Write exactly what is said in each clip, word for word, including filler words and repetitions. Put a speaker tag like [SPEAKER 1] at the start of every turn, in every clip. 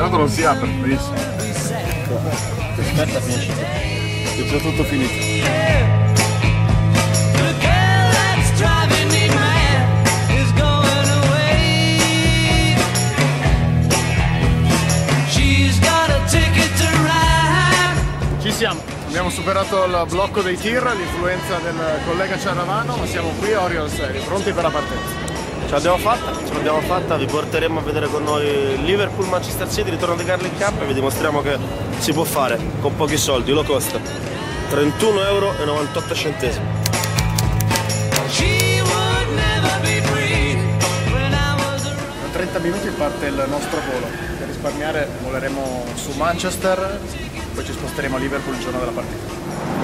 [SPEAKER 1] Tanto non si apre, benissimo.
[SPEAKER 2] Aspetta, finisci.
[SPEAKER 1] È già tutto finito. Ci siamo, abbiamo superato il blocco dei tir, l'influenza del collega Ciaravano, ma siamo qui a Oriol sei, pronti per la partenza.
[SPEAKER 2] Ce l'abbiamo fatta, ce l'abbiamo fatta, vi porteremo a vedere con noi Liverpool, Manchester City, ritorno di Carling Cup e vi dimostriamo che si può fare con pochi soldi, low cost. trentuno euro e novantotto centesimi.
[SPEAKER 1] Tra trenta minuti parte il nostro volo. Per risparmiare voleremo su Manchester, poi ci sposteremo a Liverpool il giorno della partita.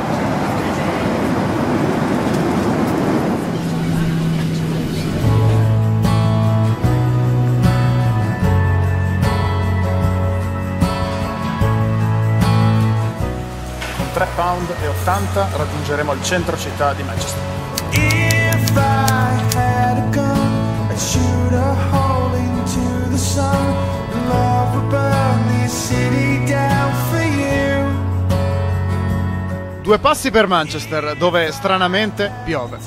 [SPEAKER 1] Con tre pound e ottanta raggiungeremo il centro città di Manchester. If I had a gun, I'd shoot a hole into the sun. Love would burn this city down for you. Due passi per Manchester, dove stranamente piove.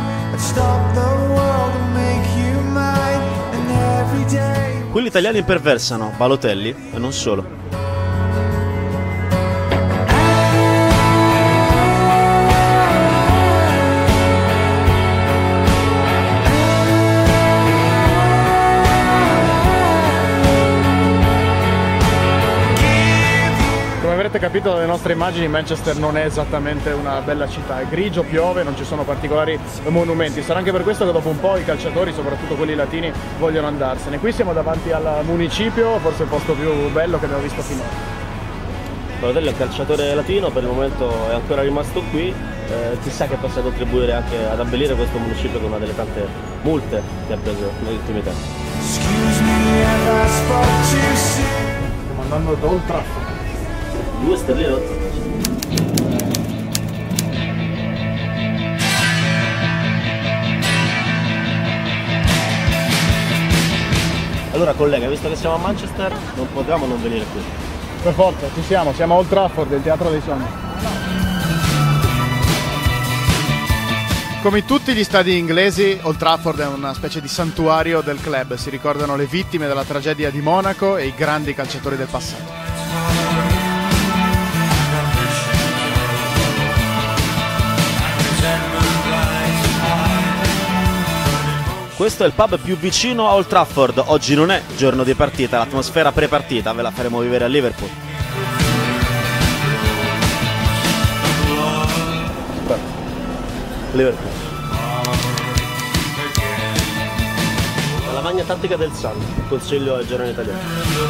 [SPEAKER 2] Qui gli italiani imperversano, Balotelli e non solo.
[SPEAKER 1] Avrete capito dalle nostre immagini, Manchester non è esattamente una bella città, è grigio, piove, non ci sono particolari monumenti. Sarà anche per questo che dopo un po' i calciatori, soprattutto quelli latini, vogliono andarsene. Qui siamo davanti al municipio, forse il posto più bello che abbiamo visto finora.
[SPEAKER 2] Balotelli è un calciatore latino, per il momento è ancora rimasto qui, eh, chissà che possa contribuire anche ad abbellire questo municipio con una delle tante multe che ha preso negli ultimi tempi.
[SPEAKER 1] Stiamo andando ad Old Trafford.
[SPEAKER 2] Due sterline. Allora collega, visto che siamo a Manchester non potevamo non venire qui.
[SPEAKER 1] Per forza, ci siamo, siamo a Old Trafford, il teatro dei sogni. Come in tutti gli stadi inglesi, Old Trafford è una specie di santuario del club, si ricordano le vittime della tragedia di Monaco e i grandi calciatori del passato.
[SPEAKER 2] Questo è il pub più vicino a Old Trafford. Oggi non è giorno di partita, l'atmosfera pre-partita ve la faremo vivere a Liverpool. Liverpool. La lavagna tattica del Sun, consiglio al giornale italiano.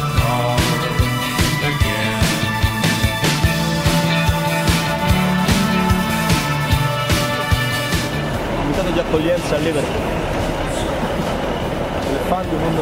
[SPEAKER 2] Comitato di accoglienza a Liverpool. Fan di mondo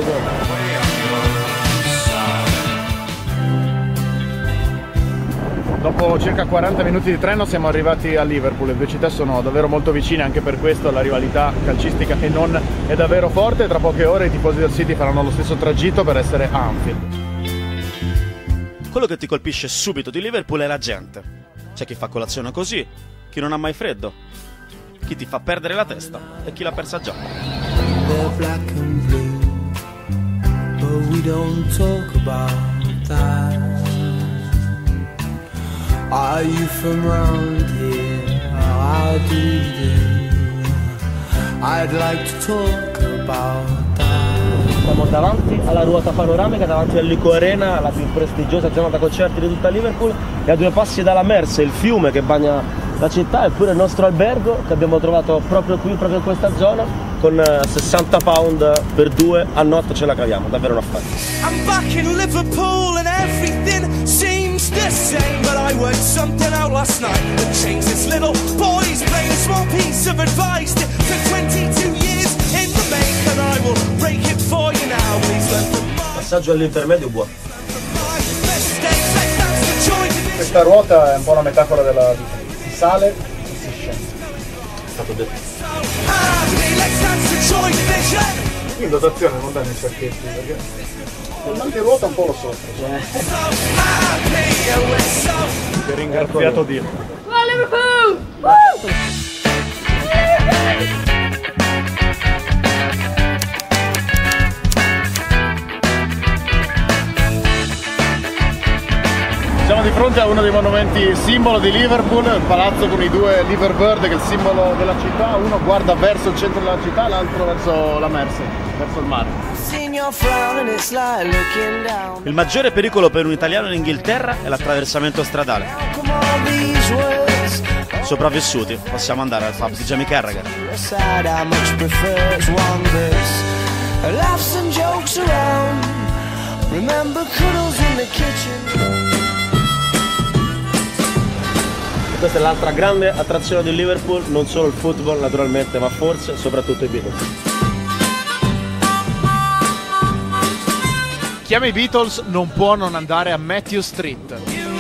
[SPEAKER 1] Dopo circa quaranta minuti di treno siamo arrivati a Liverpool, le due città sono davvero molto vicine, anche per questo la rivalità calcistica e non è davvero forte. Tra poche ore i tifosi del City faranno lo stesso tragitto per essere a Anfield.
[SPEAKER 2] Quello che ti colpisce subito di Liverpool è la gente. C'è chi fa colazione così, chi non ha mai freddo, chi ti fa perdere la testa e chi l'ha persa già. But we don't talk about that. Are you from round here? How do you do? I'd like to talk about that. Siamo davanti alla ruota panoramica, davanti all'Ico Arena, la più prestigiosa zona da concerti di tutta Liverpool, e a due passi dalla Mersey, il fiume che bagna la città, eppure il nostro albergo che abbiamo trovato proprio qui, proprio in questa zona. Con sessanta pound per due a notte ce la caviamo, davvero un affare. I'm back in Liverpool and everything seems the same, but I worked something out last night that changed this little boy's brain. A small piece of advice that took twenty-two years in the make, and I will break it for you now. Please learn from my passaggio all'intermedio buono.
[SPEAKER 1] Questa ruota è un po' una metafora della vita, si sale e si scende.
[SPEAKER 2] È stato detto.
[SPEAKER 1] In dotazione non danno i sacchetti, perché con tante ruote un po' lo soffro. Che ringraziato Dio. Siamo di fronte a uno dei monumenti simbolo di Liverpool, il palazzo con i due Liverbird che è il simbolo della città, uno guarda verso il centro della città, l'altro verso la Mersey, verso il mare.
[SPEAKER 3] Il maggiore pericolo per un italiano in Inghilterra è l'attraversamento stradale. Sopravvissuti, possiamo andare al pub di Jamie Carragher.
[SPEAKER 4] Questa è l'altra grande attrazione di Liverpool, non solo il football naturalmente, ma forse soprattutto i Beatles.
[SPEAKER 1] Chiama i Beatles non può non andare a Matthew Street.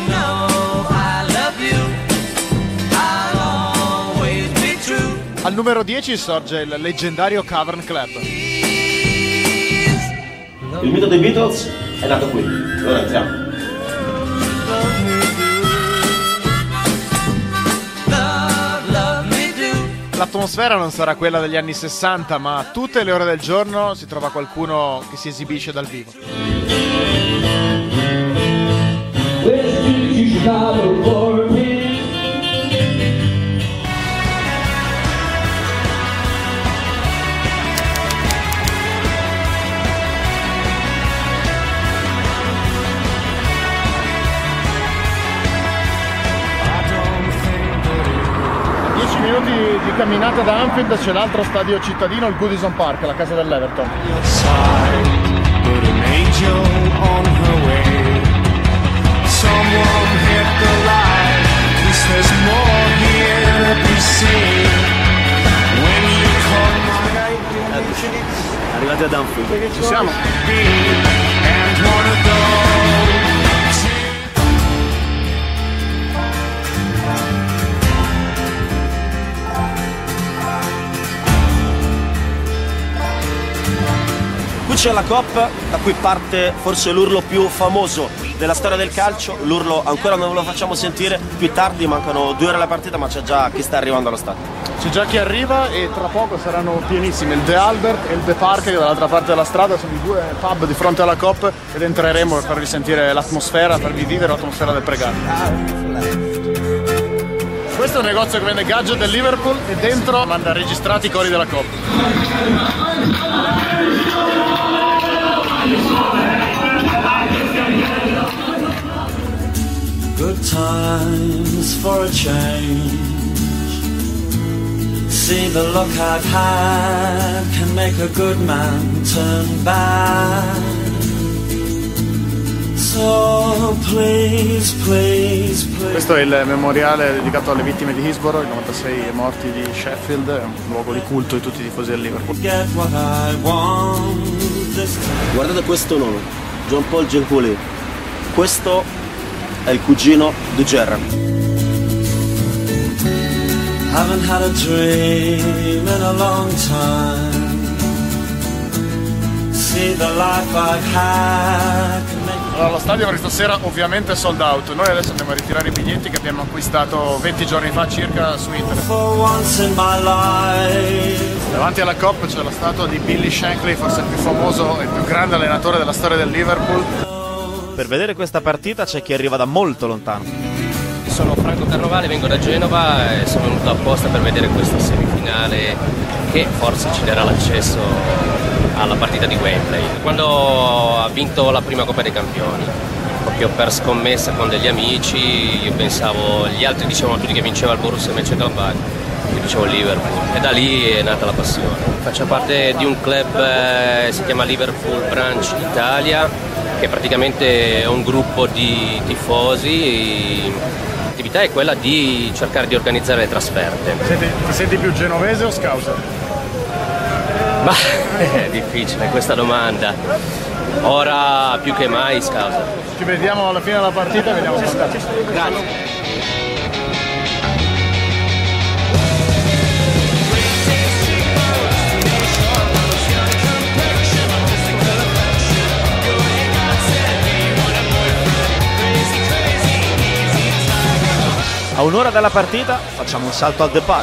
[SPEAKER 1] Al numero dieci sorge il leggendario Cavern Club.
[SPEAKER 4] Il mito dei Beatles è nato qui, allora entriamo.
[SPEAKER 1] L'atmosfera non sarà quella degli anni sessanta, ma a tutte le ore del giorno si trova qualcuno che si esibisce dal vivo. Minuti di camminata da Anfield c'è l'altro stadio cittadino, il Goodison Park, la casa dell'Everton.
[SPEAKER 4] Arrivati ad Anfield,
[SPEAKER 1] Ci siamo.
[SPEAKER 4] Qui c'è la Coppa, da cui parte forse l'urlo più famoso della storia del calcio. L'urlo ancora non ve lo facciamo sentire, più tardi, mancano due ore alla partita, ma c'è già chi sta arrivando allo stadio.
[SPEAKER 1] C'è già chi arriva e tra poco saranno pienissimi il The Albert e il The Park, che dall'altra parte della strada sono i due pub di fronte alla Coppa, ed entreremo per farvi sentire l'atmosfera, farvi vivere l'atmosfera del pregame. Questo è un negozio che vende gadget del Liverpool e dentro manda registrati i cori della Coppa.
[SPEAKER 2] Good times for a change. See the look I've had can make a good man turn bad. So please, please, please.
[SPEAKER 1] Questo è il memoriale dedicato alle vittime di Hillsborough, i novantasei morti di Sheffield, è un luogo di culto di tutti i tifosi del Liverpool.
[SPEAKER 2] Get what I want this time.
[SPEAKER 4] Guardate questo nome, John Paul Gentile. Questo è il cugino di Gerrard.
[SPEAKER 2] Haven't had a dream in a long time. See the life I've had.
[SPEAKER 1] Allora, lo stadio per stasera ovviamente è sold out. Noi adesso andiamo a ritirare i biglietti che abbiamo acquistato venti giorni fa circa su internet.
[SPEAKER 2] For once in my life.
[SPEAKER 1] Davanti alla Coppa c'è la statua di Billy Shankly, forse il più famoso e il più grande allenatore della storia del Liverpool.
[SPEAKER 3] Per vedere questa partita c'è chi arriva da molto lontano.
[SPEAKER 5] Sono Franco Carnovale, vengo da Genova e sono venuto apposta per vedere questa semifinale che forse ci darà l'accesso alla partita di Wembley. Quando ha vinto la prima Coppa dei Campioni, proprio per scommessa con degli amici, io pensavo, gli altri dicevano tutti che vinceva il Borussia Mönchengladbach, io dicevo Liverpool, e da lì è nata la passione. Faccio parte di un club, eh, si chiama Liverpool Branch Italia, che praticamente è un gruppo di tifosi. L'attività è quella di cercare di organizzare le trasferte.
[SPEAKER 1] Senti, ti senti più genovese o scouser?
[SPEAKER 5] Ma è difficile questa domanda. Ora più che mai scouser.
[SPEAKER 1] Ci vediamo alla fine della partita e vediamo se sta.
[SPEAKER 5] Grazie.
[SPEAKER 3] A un'ora dalla partita facciamo un salto al depart.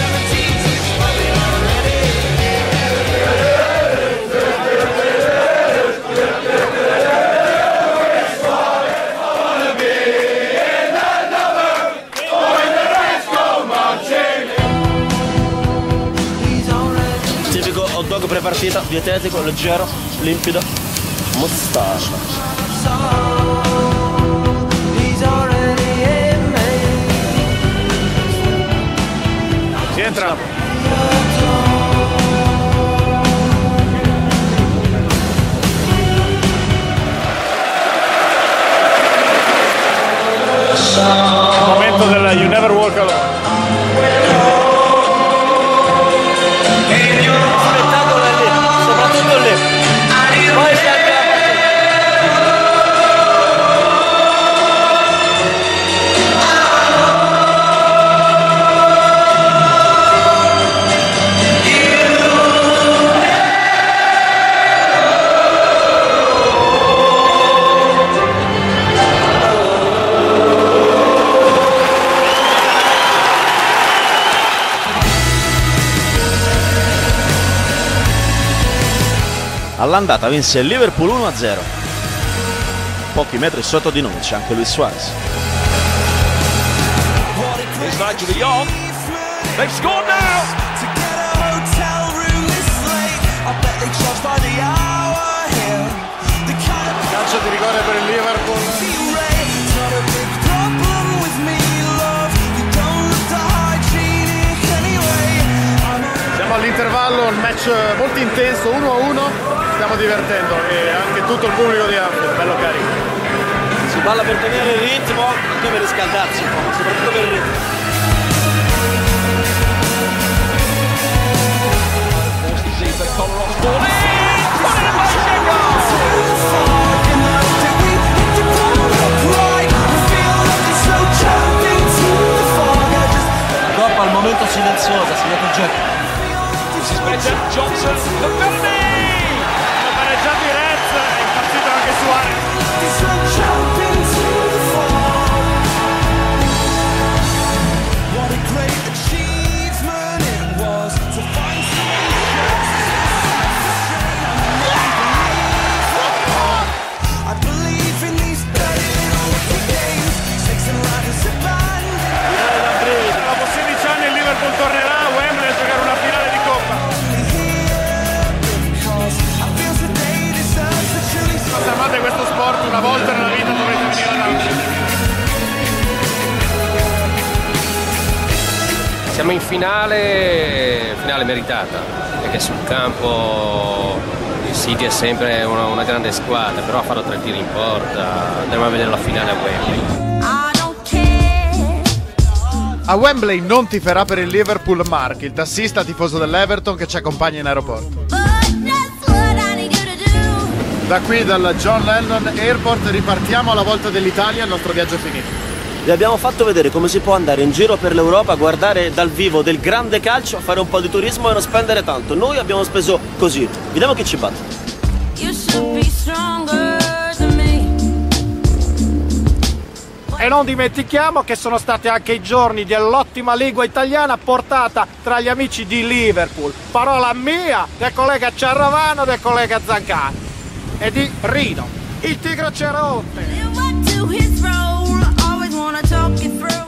[SPEAKER 4] Tipico hot dog prepartita, dietetico, leggero, limpido, mostarda.
[SPEAKER 1] Si entra. Momento del You Never Walk Alone.
[SPEAKER 4] Spettacolo è lì, soprattutto lì. Poi si apre la
[SPEAKER 3] All'andata vinse il Liverpool uno a zero. Pochi metri sotto di noi c'è anche Luis Suarez.
[SPEAKER 1] Calcio di rigore per il Liverpool. Siamo all'intervallo, il match molto intenso, uno a uno. Stiamo divertendo e anche tutto il pubblico di Anfield, bello carico.
[SPEAKER 4] Si balla per tenere il ritmo, anche per riscaldarsi un po', soprattutto per il ritmo. La coppa al momento silenziosa, si vede già.
[SPEAKER 1] Johnson, hanno pareggiato i Reds, è impazzito anche Suarez. Dopo sedici anni il Liverpool tornerà a Wembley a giocare una finale di Coppa. Se amate questo sport, una volta nella vita dovete venire ad Anfield.
[SPEAKER 5] Siamo in finale, finale meritata, perché sul campo il City è sempre una, una grande squadra, però a farlo tre tiri in porta, andremo a vedere la finale a Wembley.
[SPEAKER 1] A Wembley non tiferà per il Liverpool Mark, il tassista tifoso dell'Everton che ci accompagna in aeroporto. Da qui, dal John Lennon Airport, ripartiamo alla volta dell'Italia, il nostro viaggio è finito.
[SPEAKER 4] Vi abbiamo fatto vedere come si può andare in giro per l'Europa, guardare dal vivo del grande calcio, fare un po' di turismo e non spendere tanto. Noi abbiamo speso così. Vediamo chi ci batte.
[SPEAKER 6] E non dimentichiamo che sono stati anche i giorni dell'ottima lingua italiana portata tra gli amici di Liverpool. Parola mia, del collega Ciarravano, del collega Zancani e di Rino, il tigre cerotte.